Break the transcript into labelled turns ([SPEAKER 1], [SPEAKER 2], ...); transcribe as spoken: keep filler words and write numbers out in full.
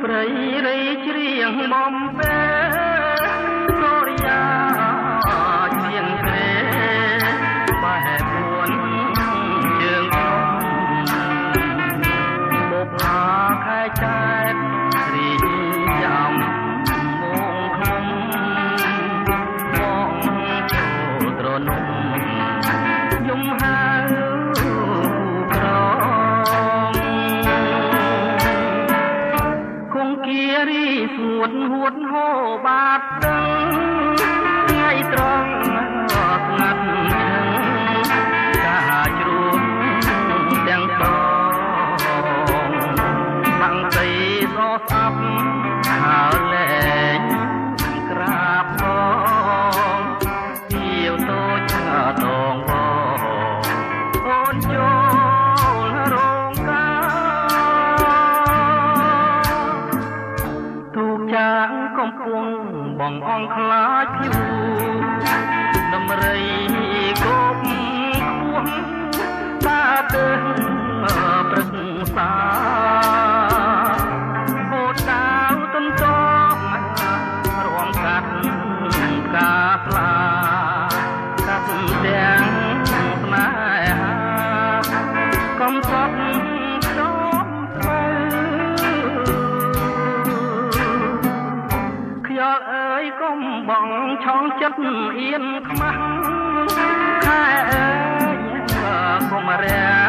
[SPEAKER 1] ព្រៃរៃជ្រៀងបំពេសូរិយាជាងក្រែបែបពួនជើងបុប្ផាខែចែករីចាំមងខ្ញុំបងចូលត្រនំយំហើក្រគង្គារីស្ងួតហួតហូរបាតទឹកថ្ងៃត្រង់ស្ងាត់ឈឹងកាជ្រួងទាំងសងបាំងស្អីសស្អាប់ហើលែងក្រាបផងជាវតូចតងបងអូនចូលរោងការទូកចាងកំពុងបងអងខ្លាចយូដំរីគប់ខ្ពស់តាទៅព្រឹកសាហូតដាវទន្ទប់រំកាត់កាស្លាកាត់ទាំងស្នេហាកំសត់ខ្ទមស្វែខ្យល់អើយកុំបងឆោងចិត្តអៀនខ្មាស់ខែអើយកុំរា